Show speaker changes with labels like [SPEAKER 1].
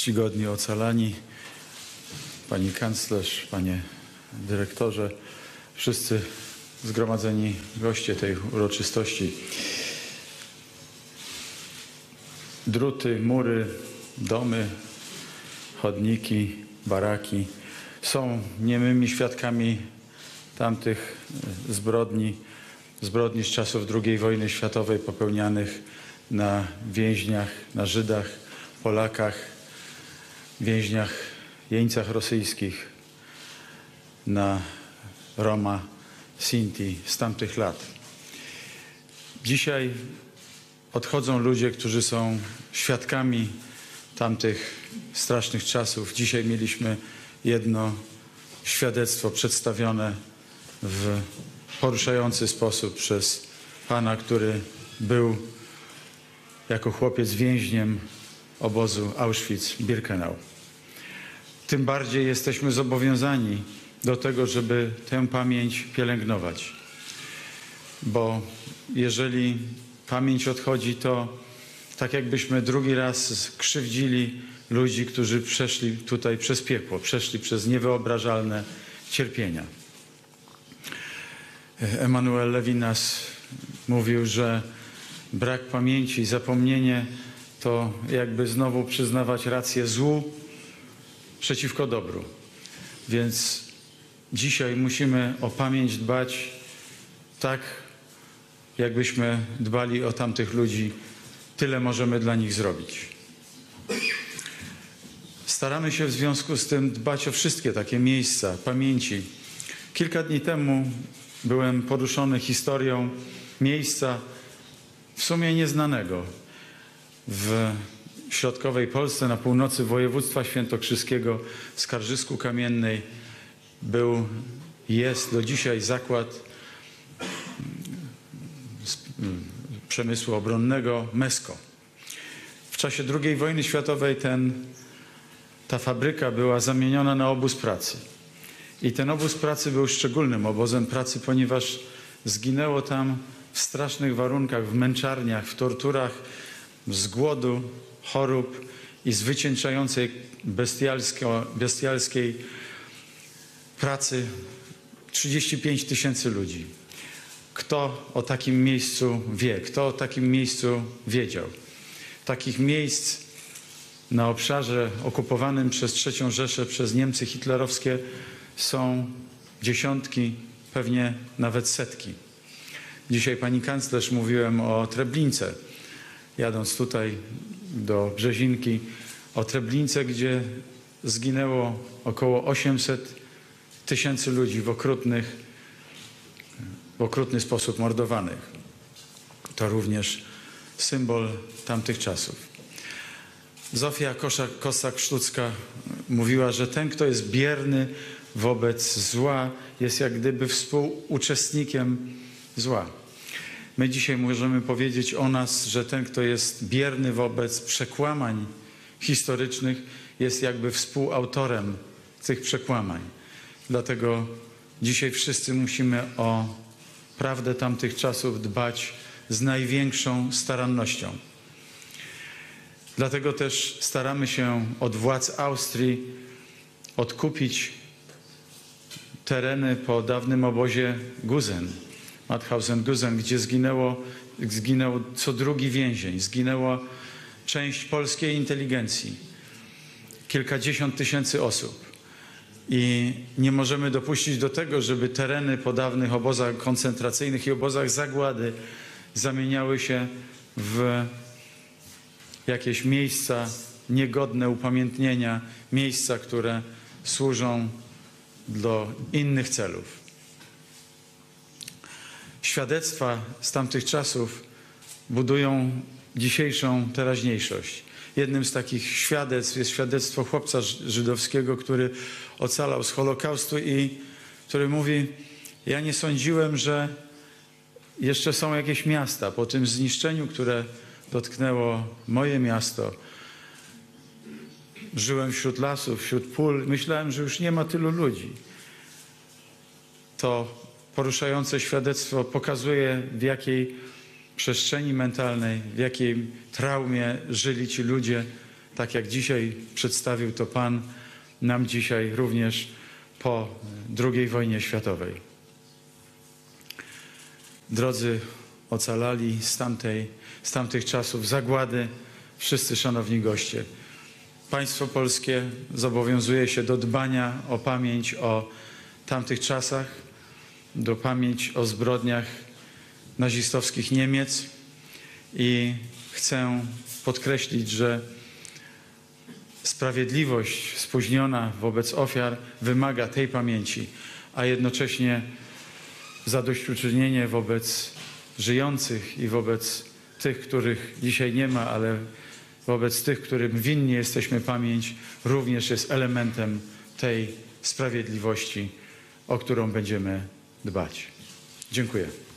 [SPEAKER 1] czcigodni ocalani, pani kanclerz, panie dyrektorze, wszyscy zgromadzeni goście tej uroczystości. Druty, mury, domy, chodniki, baraki są niemymi świadkami tamtych zbrodni z czasów II wojny światowej popełnianych na więźniach, na Żydach, Polakach, więźniach, jeńcach rosyjskich, na Roma, Sinti z tamtych lat. Dzisiaj odchodzą ludzie, którzy są świadkami tamtych strasznych czasów. Dzisiaj mieliśmy jedno świadectwo przedstawione w poruszający sposób przez pana, który był jako chłopiec więźniem obozu Auschwitz-Birkenau. Tym bardziej jesteśmy zobowiązani do tego, żeby tę pamięć pielęgnować. Bo jeżeli pamięć odchodzi, to tak jakbyśmy drugi raz krzywdzili ludzi, którzy przeszli tutaj przez piekło, przeszli przez niewyobrażalne cierpienia. Emanuel Levinas mówił, że brak pamięci, zapomnienie to jakby znowu przyznawać rację złu przeciwko dobru. Więc dzisiaj musimy o pamięć dbać tak, jakbyśmy dbali o tamtych ludzi. Tyle możemy dla nich zrobić. Staramy się w związku z tym dbać o wszystkie takie miejsca pamięci. Kilka dni temu byłem poruszony historią miejsca w sumie nieznanego w środkowej Polsce, na północy województwa świętokrzyskiego, w Skarżysku-Kamiennej. Jest do dzisiaj zakład przemysłu obronnego Mesko. W czasie II wojny światowej ta fabryka była zamieniona na obóz pracy. I ten obóz pracy był szczególnym obozem pracy, ponieważ zginęło tam w strasznych warunkach, w męczarniach, w torturach, z głodu, chorób i z wycieńczającej bestialskiej pracy 35 000 ludzi. Kto o takim miejscu wie? Kto o takim miejscu wiedział? Takich miejsc na obszarze okupowanym przez III Rzeszę, przez Niemcy hitlerowskie są dziesiątki, pewnie nawet setki. Dzisiaj pani kanclerz mówiłem o Treblince, jadąc tutaj do Brzezinki, o Treblince, gdzie zginęło około 800 000 ludzi w okrutny sposób mordowanych. To również symbol tamtych czasów. Zofia Kossak-Szczucka mówiła, że ten, kto jest bierny wobec zła, jest jak gdyby współuczestnikiem zła. My dzisiaj możemy powiedzieć o nas, że ten, kto jest bierny wobec przekłamań historycznych, jest jakby współautorem tych przekłamań. Dlatego dzisiaj wszyscy musimy o prawdę tamtych czasów dbać z największą starannością. Dlatego też staramy się od władz Austrii odkupić tereny po dawnym obozie Gusen, Mauthausen-Gusen, gdzie zginął co drugi więzień, zginęła część polskiej inteligencji, kilkadziesiąt tysięcy osób. I nie możemy dopuścić do tego, żeby tereny po dawnych obozach koncentracyjnych i obozach zagłady zamieniały się w jakieś miejsca niegodne upamiętnienia, miejsca, które służą do innych celów. Świadectwa z tamtych czasów budują dzisiejszą teraźniejszość. Jednym z takich świadectw jest świadectwo chłopca żydowskiego, który ocalał z Holokaustu i który mówi: ja nie sądziłem, że jeszcze są jakieś miasta po tym zniszczeniu, które dotknęło moje miasto. Żyłem wśród lasów, wśród pól. Myślałem, że już nie ma tylu ludzi. To poruszające świadectwo pokazuje, w jakiej przestrzeni mentalnej, w jakiej traumie żyli ci ludzie, tak jak dzisiaj przedstawił to Pan nam dzisiaj również po II wojnie światowej. Drodzy ocalali z tamtych czasów zagłady, wszyscy szanowni goście, państwo polskie zobowiązuje się do dbania o pamięć o tamtych czasach, do pamięć o zbrodniach nazistowskich Niemiec i chcę podkreślić, że sprawiedliwość spóźniona wobec ofiar wymaga tej pamięci, a jednocześnie zadośćuczynienie wobec żyjących i wobec tych, których dzisiaj nie ma, ale wobec tych, którym winni jesteśmy pamięć, również jest elementem tej sprawiedliwości, o którą będziemy dbać. Dziękuję.